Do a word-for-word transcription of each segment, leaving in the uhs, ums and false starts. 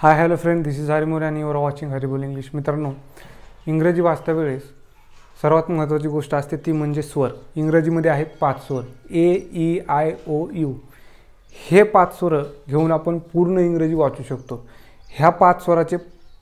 High hello friend, this is Harimore आणि you are watching Haribol English. मित्रांनो, इंग्रजी वाचता वेळेस सर्वात महत्त्वाची गोष्ट असते ती म्हणजे स्वर. इंग्रजीमध्ये आहेत पाच स्वर, A E I O U. हे पाच स्वर घेऊन आपण पूर्ण इंग्रजी वाचू शकतो. ह्या पाच स्वराचे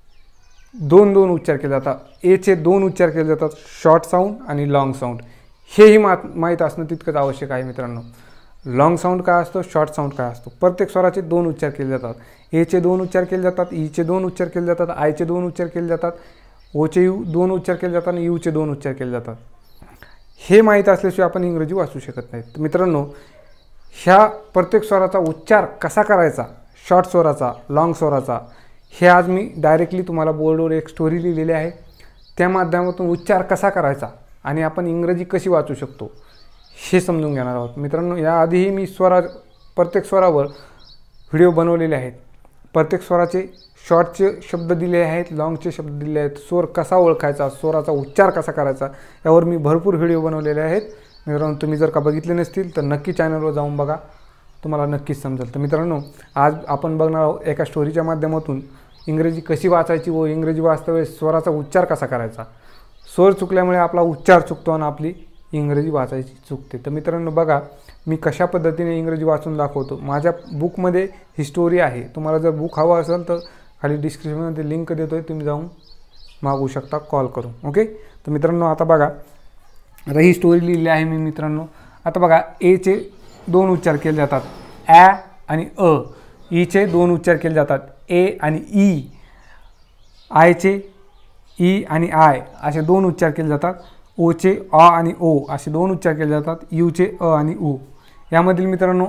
दोन दोन उच्चार केले जातात. एचे दोन उच्चार केले जातात, शॉर्ट साऊंड आणि लॉंग साऊंड. हेही मा माहीत असणं तितकंच आवश्यक आहे मित्रांनो. लॉंग साऊंड काय असतो, शॉर्ट साऊंड काय असतो. प्रत्येक स्वराचे दोन उच्चार केले जातात. एचे दोन उच्चार केले जातात, ईचे दोन उच्चार केले जातात, आयचे दोन उच्चार केले जातात, ओचे यू दोन उच्चार केले जातात आणि यूचे दोन उच्चार केले जातात. हे माहीत असल्याशिवाय आपण इंग्रजी वाचू शकत नाही. तर मित्रांनो, ह्या प्रत्येक स्वराचा उच्चार कसा करायचा, शॉर्ट स्वराचा, लॉंग स्वराचा, हे आज मी डायरेक्टली तुम्हाला बोर्डवर एक स्टोरी लिहिलेली आहे. त्या माध्यमातून उच्चार कसा करायचा आणि आपण इंग्रजी कशी वाचू शकतो हे समजून घेणार आहोत. मित्रांनो, याआधीही मी स्वरा प्रत्येक स्वरावर व्हिडिओ बनवलेले आहेत. प्रत्येक स्वराचे शॉर्टचे शब्द दिले आहेत, लॉंगचे शब्द दिले आहेत. स्वर कसा ओळखायचा, स्वराचा उच्चार कसा करायचा, यावर मी भरपूर व्हिडिओ बनवलेले आहेत. मित्रांनो, तुम्ही जर का बघितले नसतील तर नक्की चॅनलवर जाऊन बघा, तुम्हाला नक्कीच समजेल. तर मित्रांनो, आज आपण बघणार आहोत एका स्टोरीच्या माध्यमातून इंग्रजी कशी वाचायची व इंग्रजी वाचता वेळेस स्वराचा उच्चार कसा करायचा. स्वर चुकल्यामुळे आपला उच्चार चुकतो आणि आपली इंग्रजी वाचायची चुकते. तर मित्रांनो, बघा मी कशा पद्धतीने इंग्रजी वाचून दाखवतो. माझ्या बुकमध्ये ही स्टोरी आहे. तुम्हाला जर बुक हवं असेल तर खाली डिस्क्रिप्शनमध्ये लिंक देतो आहे, तुम्ही जाऊन मागवू शकता कॉल करून. ओके. तर मित्रांनो, आता बघा, आता ही स्टोरी लिहिली आहे मी. मित्रांनो, आता बघा, एचे दोन उच्चार केले जातात, ॲ आणि अ. ईचे दोन उच्चार केले जातात, ए आणि ई. आयचे ई आणि आय असे दोन उच्चार केले जातात. ओचे अ आणि ओ असे दोन उच्चार केले जातात. यूचे अ आणि उ. यामधील मित्रांनो,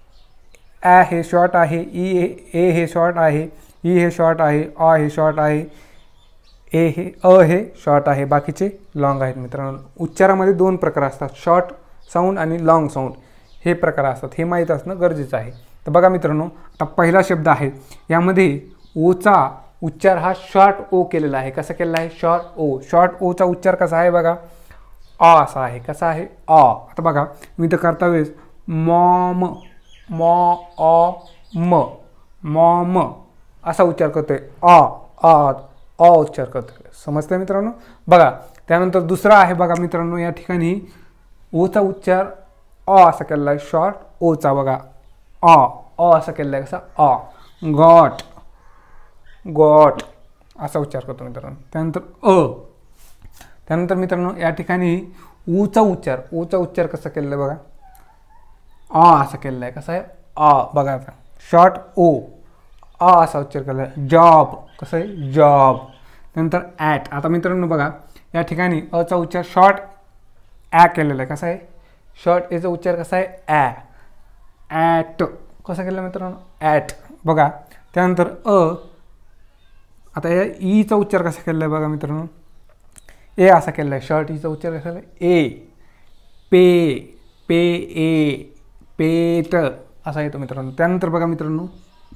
ॲ हे शॉर्ट आहे, ई हे ए हे शॉर्ट आहे, ई हे शॉर्ट आहे, अ हे शॉर्ट आहे, ए हे अ हे शॉर्ट आहे, बाकीचे लॉंग आहेत. मित्रांनो, उच्चारामध्ये दोन प्रकार असतात, शॉर्ट साऊंड आणि लॉंग साऊंड हे प्रकार असतात. हे माहीत असणं गरजेचं आहे. तर बघा मित्रांनो, आता पहिला शब्द आहे. यामध्ये ओचा उच्चार हा शॉर्ट ओ केलेला आहे. कसा केलेला आहे, शॉर्ट ओ. शॉर्ट ओचा उच्चार कसा आहे बघा, अ असा आहे. कसा आहे, अ. आता बघा, मी तर करता वेळेस मॉम मॉ अ म मॉम असा उच्चार करतोय, अ अ अ उच्चार करतोय. समजतंय मित्रांनो. बघा, त्यानंतर दुसरा आहे बघा मित्रांनो, या ठिकाणी ओचा उच्चार अ असा केलेला आहे, शॉर्ट ओचा. बघा, अ अ असा केलेला आहे. कसा, अ. गॉट गॉट असा उच्चार करतो मित्रांनो. त्यानंतर अ. त्यानंतर मित्रांनो, या ठिकाणी ऊचा उच्चार ऊचा उच्चार कसा केलेला आहे बघा, आ असा केलेला आहे. कसा आहे, आ. बघा आता, शॉर्ट ओ, आ असा उच्चार केला आहे. जॉब कसं आहे, जॉब. त्यानंतर ॲट. आता मित्रांनो बघा, या ठिकाणी अचा उच्चार शॉर्ट ॲ केलेला आहे. कसा आहे, शॉर्ट एचा उच्चार कसा आहे, ॲ. ॲट कसा केला मित्रांनो, ॲट. बघा, त्यानंतर अ. आता या ईचा उच्चार कसा केलेला आहे बघा मित्रांनो, ए असा केलेला आहे. शॉर्ट ईचा उच्चार कसा आहे, ए. पे पे ए पेट असा येतो मित्रांनो. त्यानंतर बघा मित्रांनो,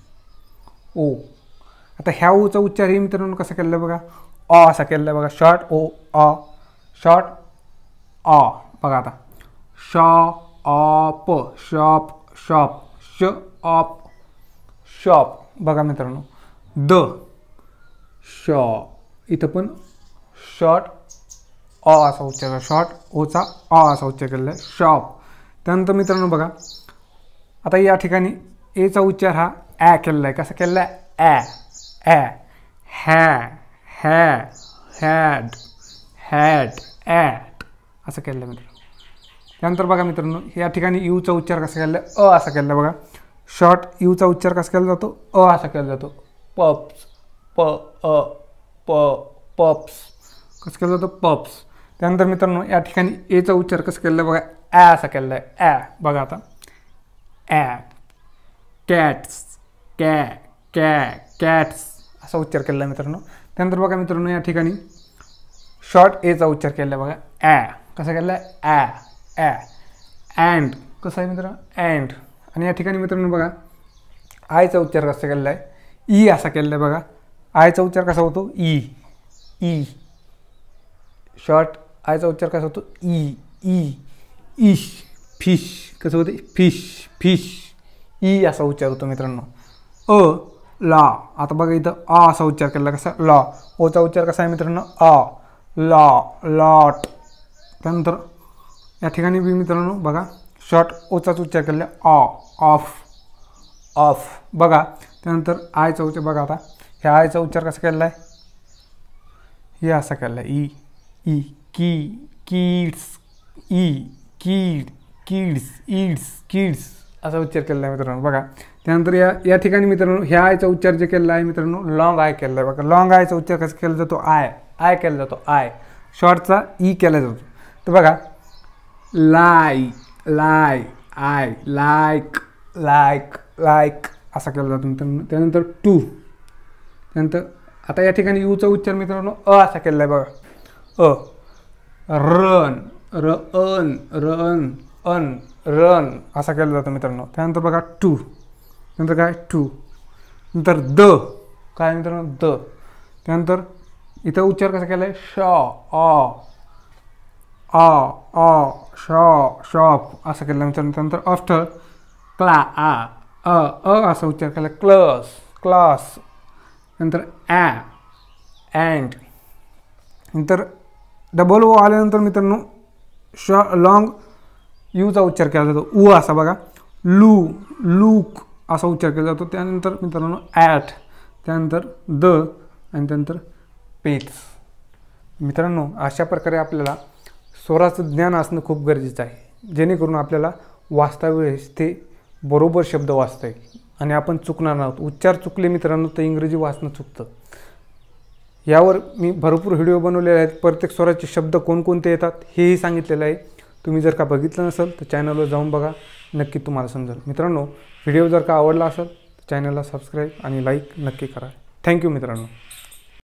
ओ. आता ह्या ओचा उच्चार हे मित्रांनो कसा केलेला आहे बघा, अ असा केलेला आहे. बघा, शॉर्ट ओ, अ, शॉर्ट अ. बघा आता, शॉप शॉप शॉप श ऑप शॉप. बघा मित्रांनो, द शॉ. इथं पण शॉर्ट अ असा उच्चार, शॉर्ट ओचा अ असा उच्चार केलेला आहे, शॉप. त्यानंतर मित्रांनो बघा, आता या ठिकाणी एचा उच्चार हा ॲ केलेला आहे. कसा केलेला आहे, ॲ ॲ. हॅ हॅ हॅड हॅड ॲट असं केलेलं आहे मित्रांनो. त्यानंतर बघा मित्रांनो, या ठिकाणी यूचा उच्चार कसा केलेला आहे, अ असा केलेला आहे. बघा, शॉर्ट यूचा उच्चार कसा केला जातो, अ असा केला जातो. पप्स प अ प पप्स कसं केलं जातं, पप्स. त्यानंतर मित्रांनो, या ठिकाणी एचा उच्चार कसं केलेला आहे बघा, ॲ असा केलेला आहे, ॲ. बघा आता, ॲ. कॅट्स कॅ कॅ कॅट्स असा उच्चार केलेला आहे मित्रांनो. त्यानंतर बघा मित्रांनो, या ठिकाणी शॉर्ट एचा उच्चार केलेला आहे बघा, ॲ. कसा केलेला आहे, ॲ ॲ. अँड कसं आहे मित्रांनो, अँड. आणि या ठिकाणी मित्रांनो बघा, आयचा उच्चार कसा केलेला आहे, ई असा केलेला आहे. बघा, आयचा उच्चार कसा होतो, ई ई. शॉर्ट आयचा उच्चार कसा होतो, ई ई. इश फिश कसं होते, फिश फिश. ई असा उच्चार होतो मित्रांनो. अ ला. आता बघा इथं आ असा उच्चार केला कसा लॉ. ओचा उच्चार कसा आहे मित्रांनो आ लॉ लॉट. त्यानंतर या ठिकाणी बी मित्रांनो बघा शॉर्ट ओचाच उच्चार केला आ ऑफ ऑफ. बघा त्यानंतर आयचा उच्चार बघा आता ह्या आयचा उच्चार कसा केला आहे हे असा केला आहे ई ई की किड्स ई कीड किड्स ईड्स किड्स असा उच्चार केला आहे मित्रांनो बघा. त्यानंतर या या ठिकाणी मित्रांनो ह्या आयचा उच्चार जे केला आहे मित्रांनो लॉंग आय केला आहे बघा. लॉंग आयचा उच्चार कसा केला जातो आय आय केला जातो आय. शॉर्टचा ई केला जातो. तर बघा लाय लाय आय लाईक लाईक लाईक असा केला जातो मित्रांनो. त्यानंतर टू. त्यानंतर आता या ठिकाणी यूचा उच्चार मित्रांनो अ असा केला आहे बघा अ. रन र अन रन अन रन असा केला जातो मित्रांनो. त्यानंतर बघा टू. नंतर काय टू. नंतर द काय मित्रांनो द. त्यानंतर इथं उच्चार कसा केला आहे शॉ ऑ आ आ शॉ शॉप असा केला मित्रांनो. त्यानंतर आफ्टर क्ला आ अ अ असा उच्चार केला क्लास क्लास. नंतर ॲ अँड. नंतर डबल ओ आल्यानंतर मित्रांनो शॉ लॉंग यूचा उच्चार केला जातो उ असा बघा लू लूक असा उच्चार केला जातो. त्यानंतर मित्रांनो ॲट. त्यानंतर द आणि त्यानंतर पेट्स. मित्रांनो अशा प्रकारे आपल्याला स्वराचं ज्ञान असणं खूप गरजेचं आहे जेणेकरून आपल्याला वाचता वेळेस ते बरोबर शब्द वाचता येईल आणि आपण चुकणार नाहीत. उच्चार चुकले मित्रांनो तर इंग्रजी वाचणं चुकतं. यावर मी भरपूर व्हिडिओ बनवलेले आहेत. प्रत्येक स्वराचे शब्द कोणकोणते येतात हेही सांगितलेलं आहे. तुम्ही जर का बघितलं नसेल तर चॅनलवर जाऊन बघा नक्की तुम्हाला समजेल. मित्रांनो व्हिडिओ जर का आवडला असेल तर चॅनलला सबस्क्राईब आणि लाईक नक्की करा. थँक्यू मित्रांनो.